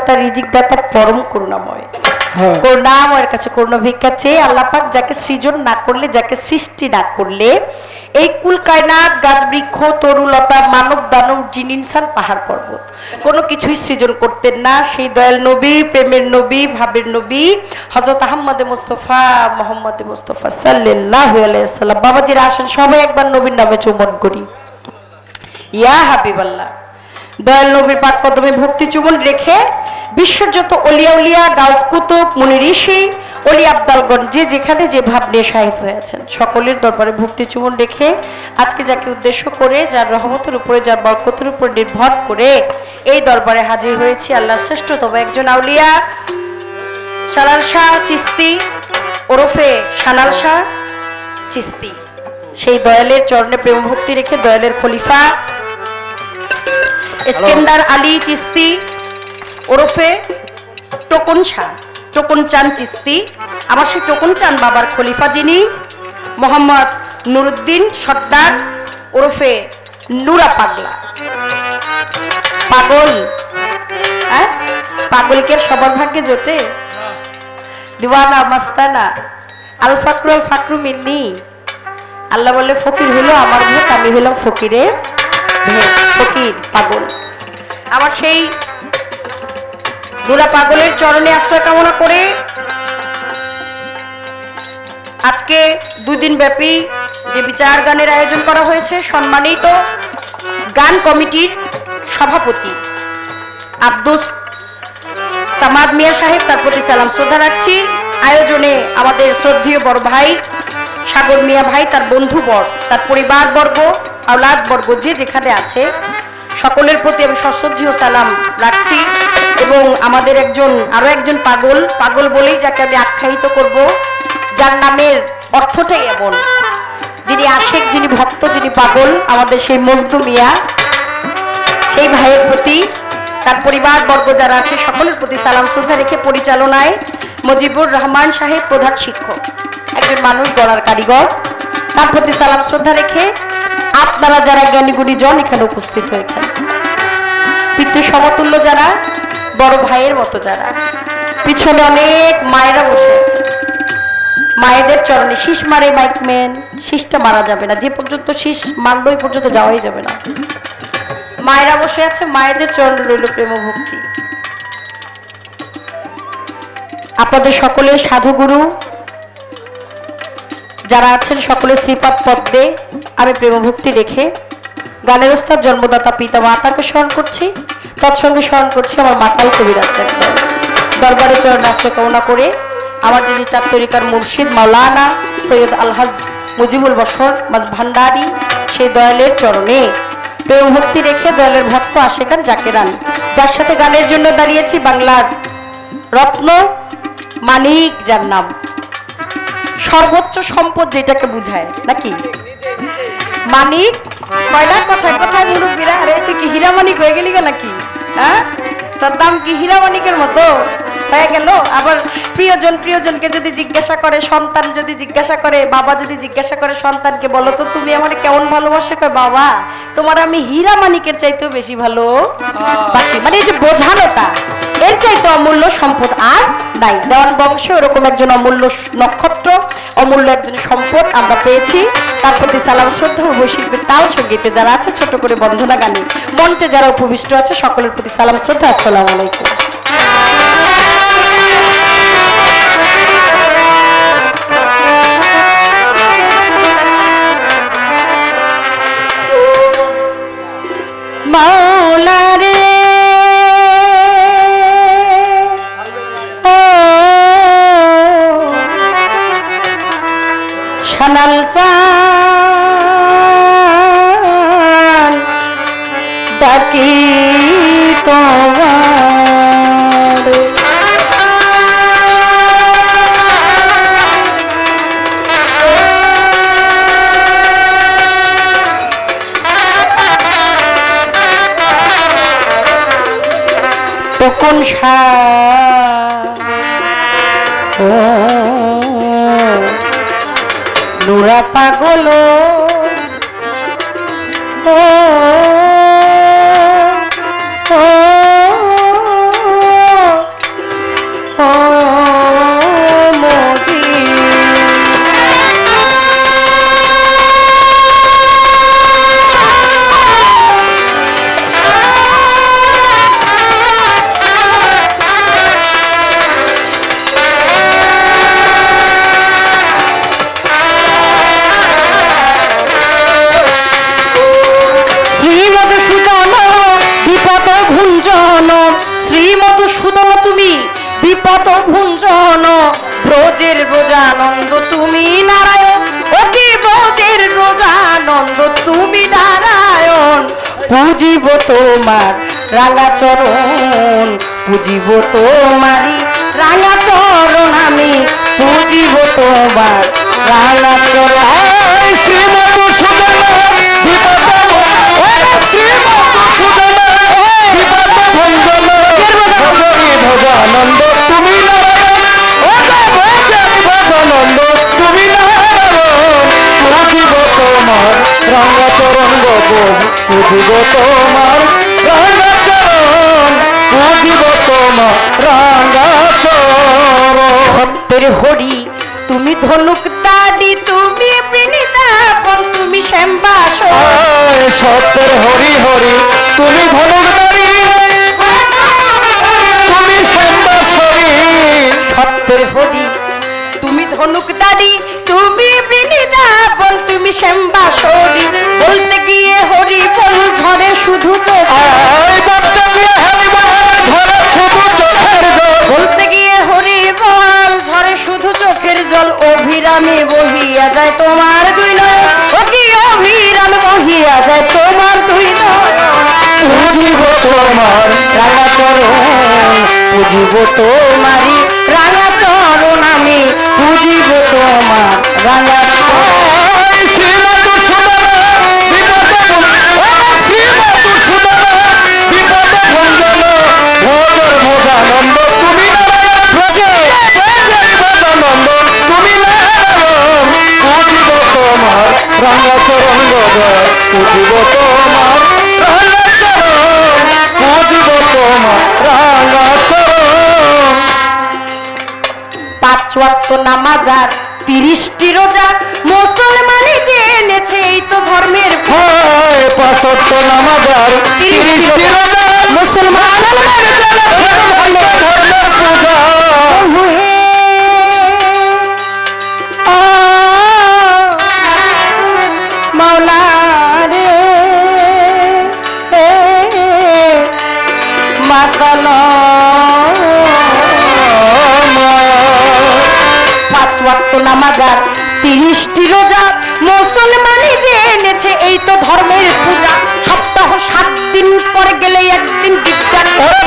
ত্রাণকর্তা রিজিক দাতা পরম করুণাময় করুণাময়ের কাছে করুণা ভিক্ষা চেয়ে আল্লাহ পাক যাকে সৃজন না করলে যাকে সৃষ্টি না করলে এই কুল কায়নাত গাছ বৃক্ষ তরুলতা মানব দানব জিন ইনসান পাহাড় পর্বত কোনো কিছুই সৃজন করতেন না সেই দয়াল নবী প্রেমের নবী ভাবের নবী হযরত আহমদ মুস্তাফা মুহাম্মদ মুস্তাফা সাল্লাল্লাহু আলাইহি ওয়াসাল্লাম বাবাজিরা আসেন সবাই একবার নবীর নামে চুম্বন করি ইয়া হাবিবাল্লাহ দয়াল নবীর পাক কদমে ভক্তি চুম্বন রেখে বিশ্বের যত ওলিয়া উলিয়া গাউস কুতুব মুনি ঋষি ওলি আব্দালগণ যে যেখানে যে ভাব নিয়ে শাহিদ হয়েছেন সকলের দরবারে ভক্তি চুম্বন রেখে আজকে যাকে উদ্দেশ্য করে যার রহমতের উপরে যার বরকতের উপর নির্ভর করে এই দরবারে হাজির হয়েছি আল্লাহর শ্রেষ্ঠতম একজন আউলিয়া সালাল শাহ চিস্তি ওরফে সানাল শাহ চিস্তি সেই দয়ালের চরণে প্রেম ভক্তি রেখে দয়ালের খলিফা ইস্কেন্দার আলী চিস্তি ওরফে টোকন শাহ টোকন চান চিস্তি আমার সেই টোকন চান বাবার খলিফা যিনি মোহাম্মদ নুরুদ্দিন সর্দার ওরফে নুরা পাগলা পাগল পাগলকে সবার ভাগ্যে জোটে দিওয়ানা মাস্তানা আল ফাকরু মিন্নি আল্লাহ বলে ফকির হলো আমার ভোট আমি হলাম ফকিরের ফকির পাগল আমার সেই নুরা পাগলের চরণে আশ্রয় কামনা করে আজকে 2 দিন ব্যাপী যে বিচার গানের আয়োজন করা হয়েছে সম্মানিত গান কমিটির সভাপতি আব্দুস সামাদ মিয়া সাহেব তার প্রতি সালাম শ্রদ্ধা রাখছি আয়োজনে আমাদের শ্রদ্ধেয় বড় ভাই সাগর মিয়া ভাই তার বন্ধুবর তার পরিবারবর্গ আওলাদবর্গ যে যেখানে আছে সকলের প্রতি আমি সশ্রদ্ধেয় সালাম রাখছি এবং আমাদের আরো একজন পাগল বলেই যাকে আমি আখ্যায়িত করব যার নামের অর্থটাই এমন যিনি আশিক যিনি ভক্ত যিনি পাগল আমাদের সেই মজদু মিয়া সেই ভাইয়ের প্রতি তার পরিবারবর্গ যারা আছে সকলের প্রতি সালাম শ্রদ্ধা রেখে পরিচালনায় মুজিবুর রহমান সাহেব প্রধান শিক্ষক একজন মানুষ গড়ার কারিগর তার প্রতি সালাম শ্রদ্ধা রেখে আপনারা যারা জ্ঞানী গুণীজন এখানে উপস্থিত হয়েছেন পিতৃ সমতুল্য যারা বড় ভাইয়ের মতো যারা পিছনে অনেক মায়েরা বসে আছে মায়েদের চরণে শীষ মারে মাইকম্যান শীষটা মারা যাবে না যে পর্যন্ত শীষ মারলো ওই পর্যন্ত যাওয়াই যাবে না মায়েরা বসে আছে মায়েদের চরণে রইল প্রেম ভক্তি আপনাদের সকলের সাধুগুরু যারা আছেন সকলের শ্রীপাদ পদ্মে আমি প্রেম ভক্তি রেখে গানের ওস্তাদ জন্মদাতা পিতা মাতাকে স্মরণ করছি তৎসঙ্গে স্মরণ করছি আমার মাতাল কবিরাজ দরবারে চরণে আশ্রয় কামনা করে আমার যিনি চার তরিকার মুর্শিদ মাওলানা সৈয়দ আলহাজ মুজিবুল বশর মাঝ ভান্ডারী সেই দয়ালের চরণে প্রেম ভক্তি রেখে দয়ালের ভক্ত আশেকান জাকেরান যার সাথে গানের জন্য দাঁড়িয়েছি বাংলার রত্ন মানিক যার নাম সর্বোচ্চ সম্পদ যেটাকে বুঝায় নাকি মানিক কয়লা কথায় কথায় মুরব্বীরা আরে তুই কি হীরা মানিক হয়ে গেলি নাকি হ্যাঁ তোর দাম কি হীরা মানিকের মতো হয়ে গেল আবার প্রিয়জনকে যদি জিজ্ঞাসা করে সন্তান যদি জিজ্ঞাসা করে বাবা যদি জিজ্ঞাসা করে সন্তানকে বলো তো তুমি আমাকে কেমন ভালোবাসে কয় বাবা তোমার আমি হীরা মানিকের চাইতেও বেশি ভালোবাসি মানে এই যে বোঝানোটা এর চাইতে অমূল্য সম্পদ আর নাই দেওয়ান বংশ এরকম একজন অমূল্য নক্ষত্র অমূল্য একজন সম্পদ আমরা পেয়েছি তার প্রতি সালাম শ্রদ্ধা ও বৈশিল্পের তাল সঙ্গীতে যারা আছে ছোট করে বন্ধনা গানে মঞ্চে যারা উপবিষ্ট আছে সকলের প্রতি সালাম শ্রদ্ধা আসসালামু আলাইকুম মাওলা রে ও সানাল চান ডাকি তোমার কোন নুরা পাগল পদ ভুঞ্জন ব্রজের ব্রজানন্দ তুমি নারায়ণ, অতি ব্রজের ব্রজানন্দ তুমি নারায়ণ। পুজিব তোমার রাঙা চরণ, পুজিব তোমারি রাঙা চরণ, আমি পুজিব তোমার রাঙা চরণ। ভোগানন্দ তুমি ভোগানন্দ তুমি পুজিব তোমার রাঙা চরণ গো, পুজিব তোমার রাঙা চরণ, পুজিব তোমার রাঙা চরণ। সত্যের হরি তুমি ধনুক দাড়ি, তুমি বৃন্দাবন, তুমি শ্যামবাস। সত্যের হরি হরি তুমি ধনুক দাড়ি, তুমি শ্যামবাসরি। সত্যের হরি তুমি ধনুক দাড়ি, তুমি বৃন্দাবন, তুমি শ্যামবাসরি। বলতে গিয়ে হরি বল ঝরে শুধু চোখ, বলতে গিয়ে হরি বল ঝরে শুধু চোখের জল। অভিরামে বহিয়া যায় তোমার দুই নয়ন, ও কি অভিরামে বহিয়া যায় তোমার দুই নয়ন। পুজিব তোমার রাঙা চরণ, পুজিব তোমারি রাঙা চরণ, আমি পুজিব তোমার রাঙা ভোগানন্দ তুমি পুজিব তোমার রাঙা চরণ গো, পুজিব তোমার রাঙা চরণ, পুজিব তোমার রাঙা চরণ। 5 ওয়াক্ত নামাজ আর 30টি রোজা মুসলমানই জেনেছে, এই তো ধর্মের। 5 ওয়াক্ত নামাজ আর 30টি রোজা মুসলমান ধর্মের পূজা। মাওলা রে মাতাল 5 ওয়াক্ত নামাজ আর 30টি রোজা মুসলমানই জেনেছে, এই তো ধর্মের পূজা। সপ্তাহ 7 দিন পর গেলে একদিন গির্জা,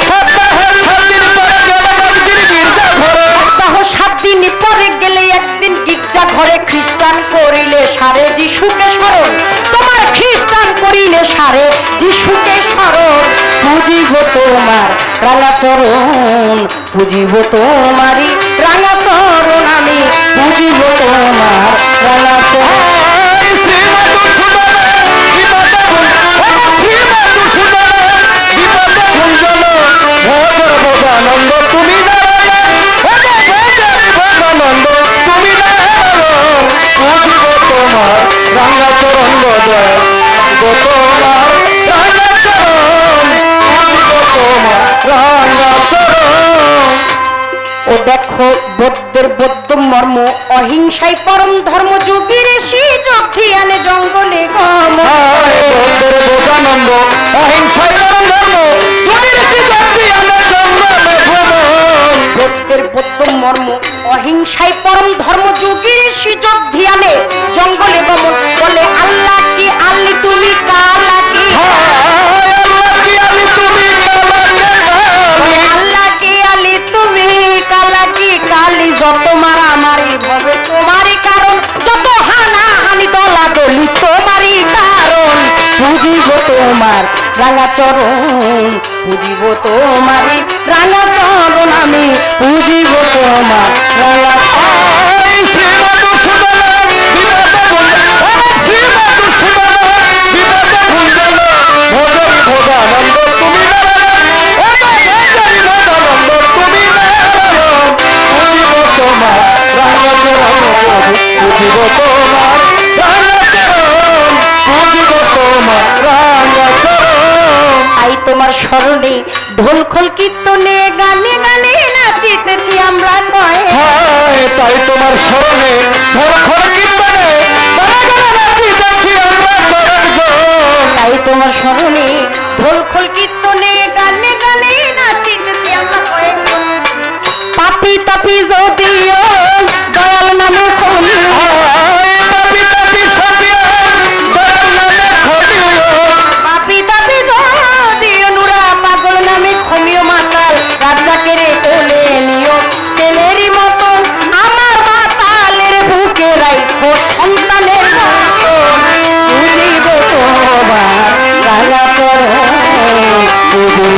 সপ্তাহ 7 দিন পরে গেলে একদিন গির্জা ঘরে। খ্রিস্টান করিলে সারে যিশুকে স্মরণ, তোমার খ্রিস্টান করিলে সারে যিশুকে স্মরণ। পুজিব তোমার রাঙা চরণ, পুজিব তোমারি রাঙা চরণ, আমি পুজিব তোমার রাঙা চরণ। ভোগানন্দ তুমি ভোগানন্দ তুমি পুজিব তোমার রাঙা চরণ গো, তোমার রাঙা চরণ, পুজিব তোমার রাঙা চরণ। ও দেখো বৌদ্ধের বৌদ্ধ মর্ম, অহিংসাই পরম ধর্ম। যোগীর সেই যোগ ধ্যানে জঙ্গলে গম, বৌদ্ধের ভোগানন্দ অহিংসায় পরম ধর্ম, যোগীর সেই যোগ ধ্যানে জঙ্গলে ভ্রমণ। বৌদ্ধের বৌদ্ধ মর্ম, অহিংসাই পরম ধর্ম। যোগীর সেই যোগ ধ্যানে জঙ্গলে গমন। বলে আল্লাহ কি আল্লি তুমি কালা কি, আল্লাহ কি আলি তুমি কালা কি। কালি যত মারামারি ভবে তোমারই কারণ, যত হানাহানি দলাদলি তোমারই কারণ। পুজিব তোমার রাঙা চরণ, পুজিব তোমারি রাঙা চরণ, আমি পুজিব তোমার রাঙা ভোগানন্দ তুমি পুজিব তোমার রাঙা চরণ, পুজিব তোমার রাঙা চরণ, পুজিব তোমার রাঙা চরণ। আই তোমার স্মরণে ঢোল খোল কীর্তনে গানে গানে নাচিতেছি আমরা কয়ে। তাই তোমার স্মরণে কীর্তনে নাচিতেছি আমরা কয়েকজন। তাই তোমার স্মরণে ঢোল খোল কীর্তনে গানে গানে নাচিতেছি আমরা কয়েকজন। 5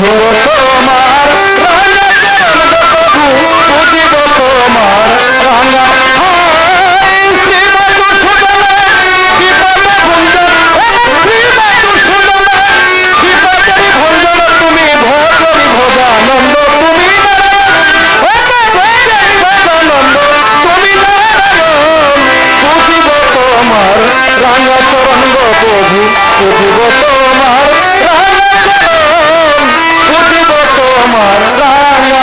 বুঝিব তোমার রাঙা চরণ গো প্রভু বুঝিব তোমার রাঙা রাঙা চরণ গো প্রভু বুঝিব তোমার রাঙা চরণ বুঝিব তোমার রাঙা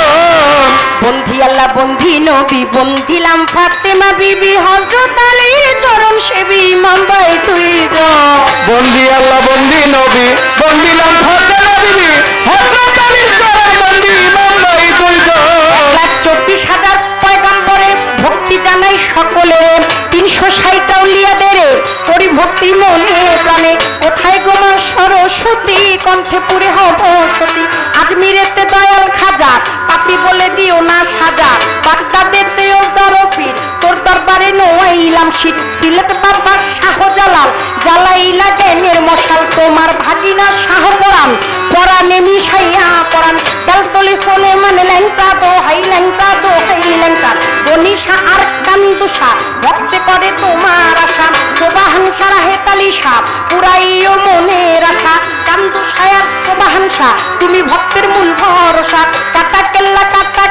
চরণ বন্ধি আল্লাহ বন্ধি নবী বন্ধিলাম ফাতেমা বিবি হযরত আলীর চরণ সেবী ইমাম ভাই তুই যা বন্ধি আল্লাহ বন্ধি নবী বন্ধিলাম ফাতেমা বিবি হযরত আলীর চরণ বন্ধি ইমাম ভাই তুই যা 1,24,000 পয়গম্বরের ভক্তি জানাই সকলের 360 আউলিয়াদের করি ভক্তি মনে প্রাণে কোথায় গো মা সরস্বতী কণ্ঠে পুরে হব সতী আজমিরেতে দয়াল খাজা পাপি বলে দিও না সাজা বাগদাদেতেও দরপীর তোর দরবারে নোয়াইলাম শীত সিলেট বাবা শাহজালাল জ্বালাইলা জ্ঞানের মশাল তোমার ভাগিনা শাহ পরাণ পরাণে মিশাইয়া পরাণ ডালতলি সোলেমান লেঙ্কা দোহাই লেঙ্কা দোহাই লেঙ্কা বনিশা আর কান্দুষা ভক্তে করে তোমার আশা সোবাহান সারা হেতালিশা পুরাইও মনের আশা কান্দুষায় আর সোবাহানসা তুমি ভক্তের মূল ভরসা কাটা কেল্লা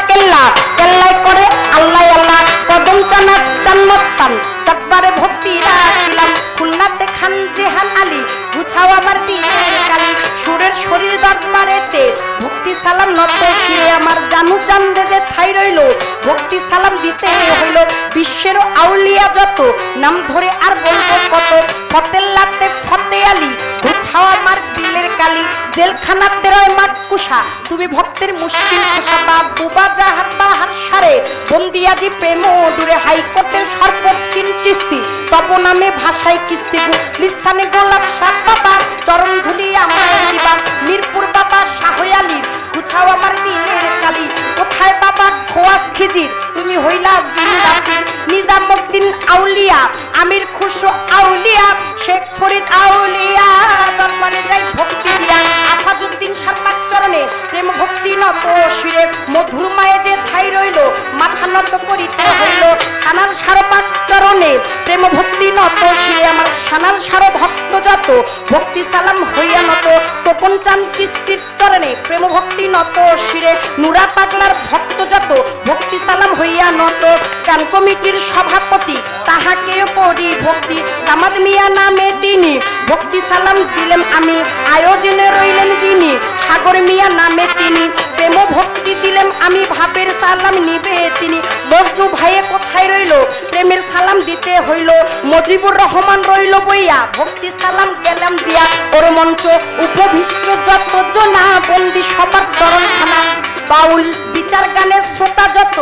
কেল্লায় করে আল্লাহ আল্লাহ কদম চানা চান্নতান তারপরে ভক্তি রাখিলাম খুলনাতে খান জেহান আলী গুছাও আমার দিনের কালী সুরের শরীর দরবারেতে ভক্তি সালাম নত শিরে আমার জানু চান্দে যে ঠাই রইল ভক্তি সালাম দিতে হইল বিশ্বের আউলিয়া যত নাম ধরে আর বলবো কত ফতেল্লাতে ফতে আলী গুছাও আমার দিলের কালী জেলখানাতে রয় মাতকুশা তুমি ভক্তের মুশকিল খোসা বুবা জাহার বাহার সারে বন্দিয়াজি প্রেম দূরে হাইকোর্টের সর্বোচ্চিন চিস্তি তব নামে ভাষায় কিস্তি লিস্থানে গোলাপ শাহ বাবা চরণ ধুলি আমার দিবা মিরপুর বাবা শাহয়ালি গুছাও আমার দিলের কালী কোথায় বাবা খোয়াস খিজির তুমি হইলা জিন্দাতির নিজামুদ্দিন আউলিয়া আমির খুশরো আউলিয়া শেখ ফরিদ আউলিয়া দরবারে যাই ভক্তি দিয়া আফাজউদ্দিন সাপাক চরণে প্রেম ভক্তি নত শিরে মধুর মায়ে যে ঠাই রইল মাথা নত করিতে হইল সানাল সারপাক চরণে প্রেম ভক্তি নত শিরে আমার সানাল সার ভক্ত যত ভক্তি সালাম হইয়া নত তোপন চান চিস্তির চরণে প্রেম ভক্তি নত শিরে নুরা পাগলার ভক্ত যত ভক্তি সালাম হইয়া নত গান কমিটির সভাপতি তাহাকেও করি ভক্তি সামাদ মিয়া নামে তিনি ভক্তি সালাম দিলেন আমি আয়োজনে রইলেন যিনি সাগর মিয়া নামে তিনি প্রেম ভক্তি দিলেন আমি ভাবের সালাম নিবে তিনি মজনু ভাইয়ে কোথায় রইল প্রেমের সালাম দিতে হইল মজিবুর রহমান রইল বইয়া ভক্তি সালাম গেলাম দিয়া ওর মঞ্চ উপবিষ্ট যত জনা বন্দি সবার চরণ খানা বাউল বিচার গানের শ্রোতা যত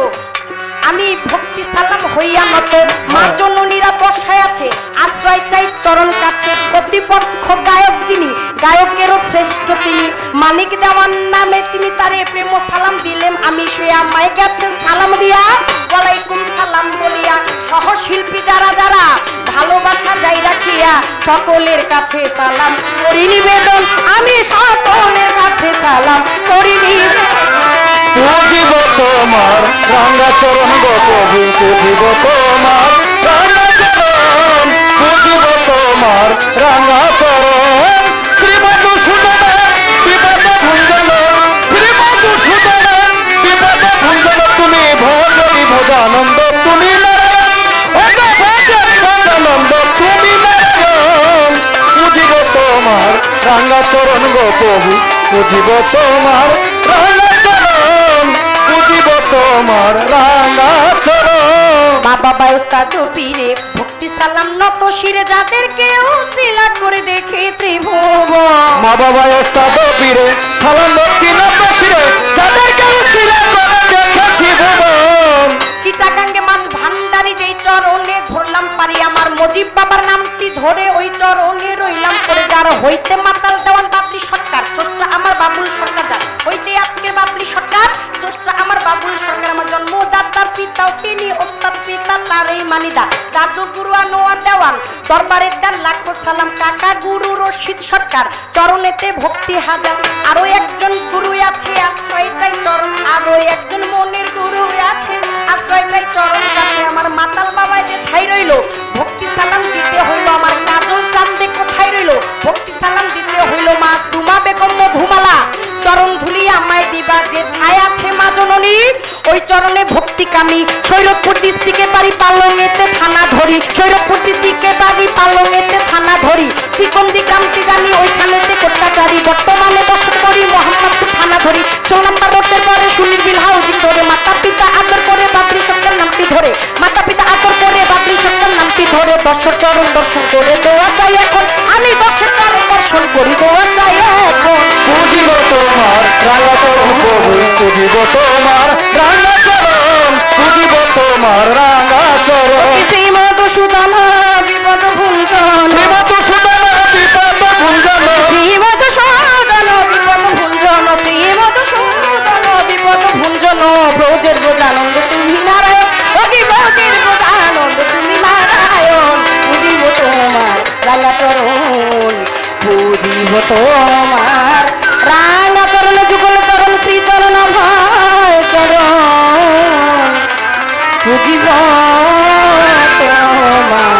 আমি ভক্তি সালাম হইয়া নত মা জননীরা বসায় আছে আশ্রয় চাই চরণ কাছে প্রতিপক্ষ গায়ক যিনি গায়কেরও শ্রেষ্ঠ তিনি মানিক দেওয়ান নামে তিনি তারে প্রেম সালাম দিলেন আমি শুয়া মাই কাছে সালাম দিয়া ওয়ালাইকুম সালাম বলিয়া সহশিল্পী যারা যারা ভালোবাসা যাই রাখিয়া সকলের কাছে সালাম করি নিবেদন আমি সকলের কাছে সালাম করি বুঝিব তোমার রাঙা চরণ গো প্রভু বুঝিব তোমার রাঙা চরণ বুঝিব তোমার রাঙা চরণ শ্রীমধু সুদন বিপদ ভঞ্জন শ্রীমধু সুদন বিপদ ভঞ্জন তুমি ভজনি ভজানন্দ তুমি নারায়ণ ভজানন্দ তুমি নারায়ণ বুঝিব তোমার রাঙা চরণ গো প্রভু বুঝিব তোমার রাঙা চরণ বুঝিব তোমার রাঙা চরণ বাবা বায়স্তাদ পীরে ভক্তি সালাম নত শিরে যাদের কেউ শিলা করে দেখে ত্রিভুবন মা বাবা ওস্তাদ পীরে সালাম ভক্তি নত শিরে যাদের কেউ শিলা করে দেখে ত্রিভুবন চিটাগাঙ্গে মাছ ভান্ডারি যেই চরণে ধরলাম পারি আমার মজিব বাবার নামটি ধরে ওই চরণে রইলাম করে যার হইতে মাতাল দেওয়ান বাবলি সরকার স্রষ্টা আমার বাবুল সরকার যার হইতে আজকে বাবলি সরকার স্রষ্টা আমার বাবুল সরকার আমার জন্মদাতা পিতাও তিনি ওস্তাদ পিতা তারই মানিদা দাদু গুরু আনোয়ার দেওয়ান দরবারের দেন লাখো সালাম কাকা গুরু রশিদ সরকার চরণেতে ভক্তি হাজার। আরো একজন গুরু আছে আশ্রয় চাই চরণ, আরো একজন মনের গুরু আছে আশ্রয় চাই চরণ কাছে। আমার মাতাল বাবায় যে ঠাই রইল ভক্তি সালাম দিতে হইল, আমার কাজল চান্দে কোথায় রইল ভক্তি সালাম দিতে হইল। মা সুমা বেগম মধুমালা চরণ ধুলি আমায় দিবা, যে ঠাই আছে মা জননী ওই চরণে ভক্তি কামি। শৈরবপুর ডিস্ট্রিক্টে বাড়ি পালংয়েতে থানা ধরি, শৈরবপুর ডিস্ট্রিক্টে বাড়ি পালংয়েতে থানা ধরি। চিকন্দি গ্রামটি জানি ওইখানেতে কোট্টাচারি, বর্তমানে বসত করি মোহাম্মদপুর থানা ধরি। 16 নম্বর রোডের পরে সুনির্বিল হাউজিং ধরে, মাতা পিতা আদর করে বাবরি সরকার নামটি ধরে, মাতা পিতা আদর করে বাবরি সরকার নামটি ধরে। দর্শন চরণ দর্শন করে দেওয়া চাই এখন, আমি দর্শন চরণ দর্শন করি দেওয়া চাই এখন। পুজিব তোমার রাঙা চরণ প্রভু, পুজিব তোমার রাঙা চরণ, পুজিব তোমার রাঙা চরণ। শ্রীমধুসূদন বিপদ ভুঞ্জন, শ্রীমধুসূদন বিপদ ভুঞ্জন, শ্রীমধুসূদন বিপদ ভুঞ্জন, শ্রীমধুসূদন বিপদ ভুঞ্জন। ব্রজের ব্রজানন্দ তুমি নারায়ণ, অতি ব্রজের ব্রজানন্দ তুমি নারায়ণ। পুজিব তোমার রাঙা চরণ, পুজিব তোমার রাঙা চরণ, যুগল চরণ শ্রী চরণ ভয় চরণ, পুজিব তোমার।